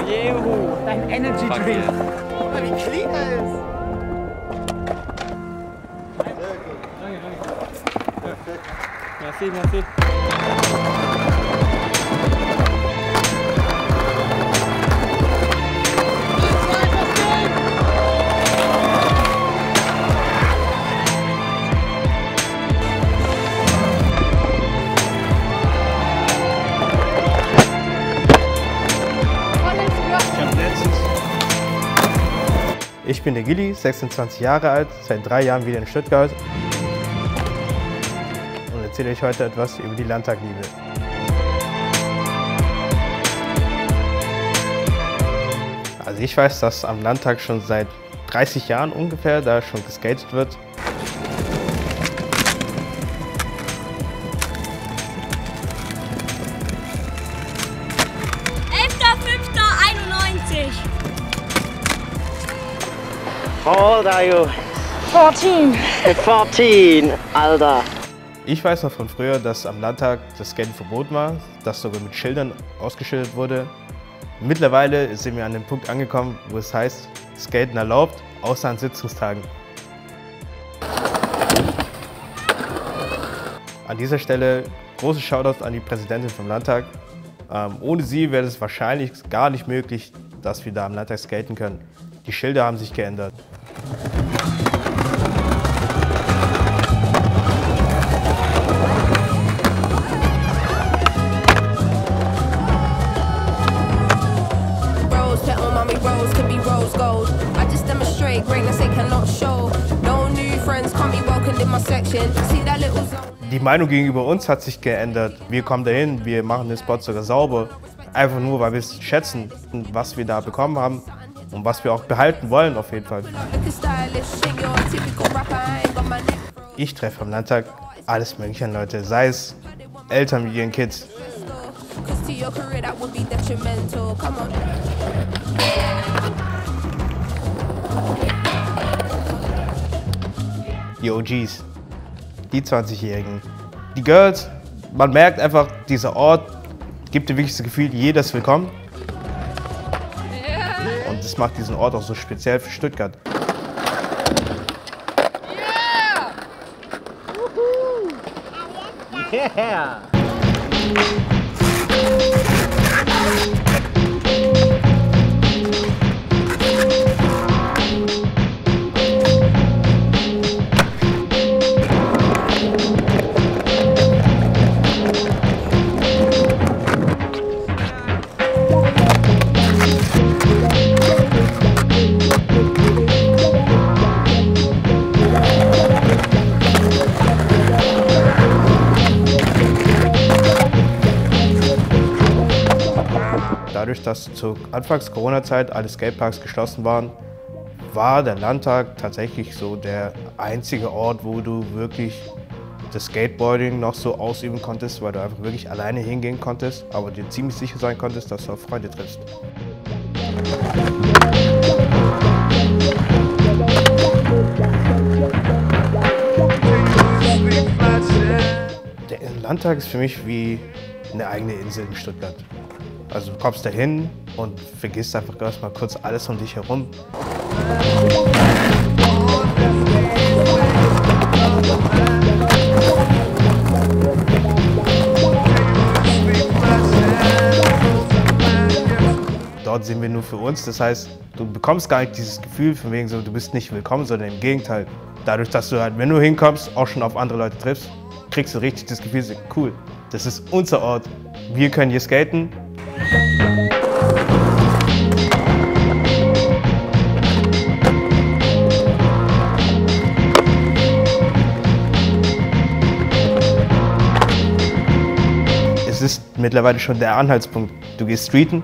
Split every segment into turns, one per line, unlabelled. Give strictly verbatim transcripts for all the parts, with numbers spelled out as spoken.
Juhu, dein Energy Drink. Guck mal, wie clean er ist. Danke, danke. Merci, merci.
Ich bin der Gilly, sechsundzwanzig Jahre alt, seit drei Jahren wieder in Stuttgart und erzähle euch heute etwas über die Landtagliebe. Also ich weiß, dass am Landtag schon seit dreißig Jahren ungefähr da schon geskatet wird.
elfter fünfter einundneunzig.
How old are you?
vierzehn.
vierzehn, Alter.
Ich weiß noch von früher, dass am Landtag das Skaten verboten war, dass sogar mit Schildern ausgeschildert wurde. Mittlerweile sind wir an dem Punkt angekommen, wo es heißt, Skaten erlaubt, außer an Sitzungstagen. An dieser Stelle großes Shoutout an die Präsidentin vom Landtag. Ähm, ohne sie wäre es wahrscheinlich gar nicht möglich, dass wir da am Landtag skaten können. Die Schilder haben sich geändert. Die Meinung gegenüber uns hat sich geändert. Wir kommen dahin, wir machen den Spot sogar sauber. Einfach nur, weil wir es schätzen, was wir da bekommen haben. Und was wir auch behalten wollen auf jeden Fall. Ich treffe am Landtag alles mögliche an Leute, sei es Eltern mit ihren Kids. Die O Gs, die zwanzigjährigen, die Girls. Man merkt einfach, dieser Ort gibt dir wirklich das Gefühl, jeder ist willkommen. Und das macht diesen Ort auch so speziell für Stuttgart.
Yeah! Yeah!
Dadurch, dass zur Anfangs-Corona-Zeit alle Skateparks geschlossen waren, war der Landtag tatsächlich so der einzige Ort, wo du wirklich das Skateboarding noch so ausüben konntest, weil du einfach wirklich alleine hingehen konntest, aber dir ziemlich sicher sein konntest, dass du auf Freunde triffst. Der Landtag ist für mich wie eine eigene Insel in Stuttgart. Also du kommst da hin und vergisst einfach erstmal kurz alles um dich herum. Dort sind wir nur für uns, das heißt, du bekommst gar nicht dieses Gefühl von wegen so, du bist nicht willkommen, sondern im Gegenteil. Dadurch, dass du halt, wenn du hinkommst, auch schon auf andere Leute triffst, kriegst du richtig das Gefühl, cool, das ist unser Ort, wir können hier skaten. Es ist mittlerweile schon der Anhaltspunkt. Du gehst streeten,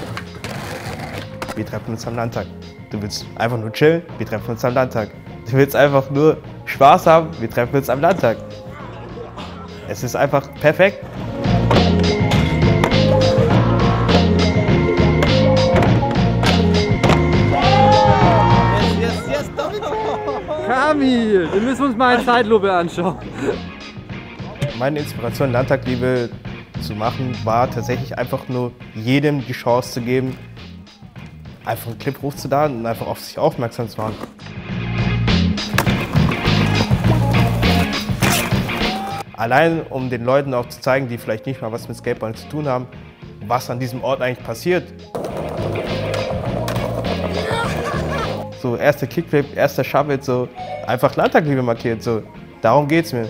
wir treffen uns am Landtag. Du willst einfach nur chillen, wir treffen uns am Landtag. Du willst einfach nur Spaß haben, wir treffen uns am Landtag. Es ist einfach perfekt.
Kamil, wir müssen uns mal eine Zeitlupe anschauen.
Meine Inspiration, Landtagliebe zu machen, war tatsächlich einfach nur jedem die Chance zu geben, einfach einen Clip hochzuladen und einfach auf sich aufmerksam zu machen. Allein um den Leuten auch zu zeigen, die vielleicht nicht mal was mit Skateboarding zu tun haben, was an diesem Ort eigentlich passiert. So, erster Kickflip, erster Shovel, so einfach Landtagliebe markiert, so. Darum geht's mir.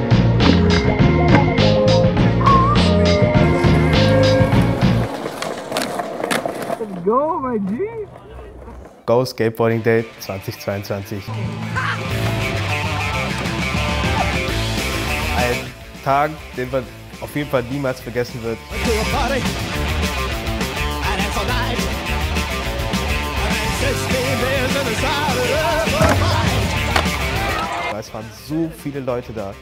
Go, mein G!
Go Skateboarding Day zweitausendzweiundzwanzig. Ein Tag, den man auf jeden Fall niemals vergessen wird. Es waren so viele Leute da.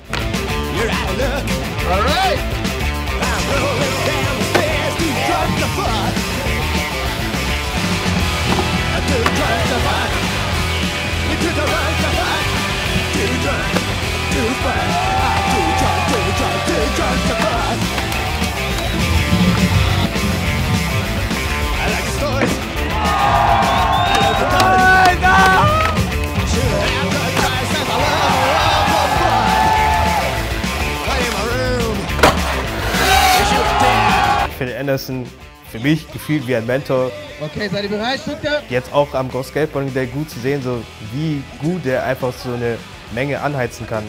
Phil Anderson, für mich gefühlt wie ein Mentor.
Okay, seid ihr bereit, Stuttgart?
Jetzt auch am Go Skateboarding Day gut zu sehen, so wie gut der einfach so eine Menge anheizen kann.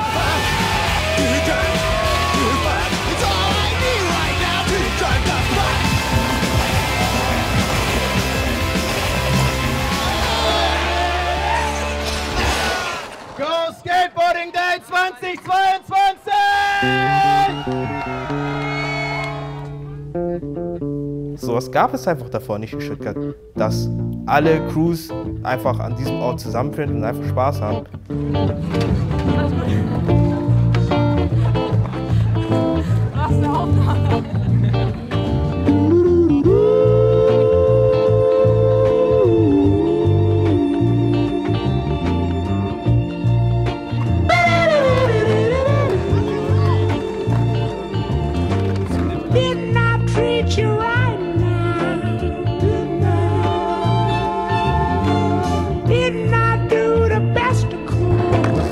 Go Skateboarding Day zweitausendzweiundzwanzig!
Sowas gab es einfach davor nicht in Stuttgart, dass alle Crews einfach an diesem Ort zusammenfinden und einfach Spaß haben.
Was eine Aufnahme. Didn't I treat you right now? Didn't I do the best I could?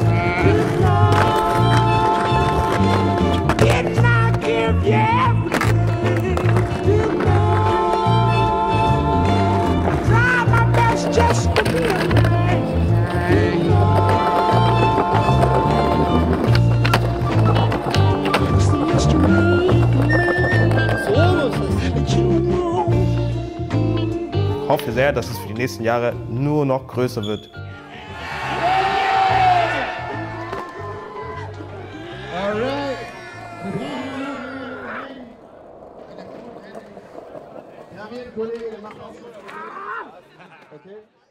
Didn't I give you everything? Try my best just to be a
Ich hoffe sehr, dass es für die nächsten Jahre nur noch größer wird.
Alright. Wir haben hier einen Kollegen, der macht auch. Okay?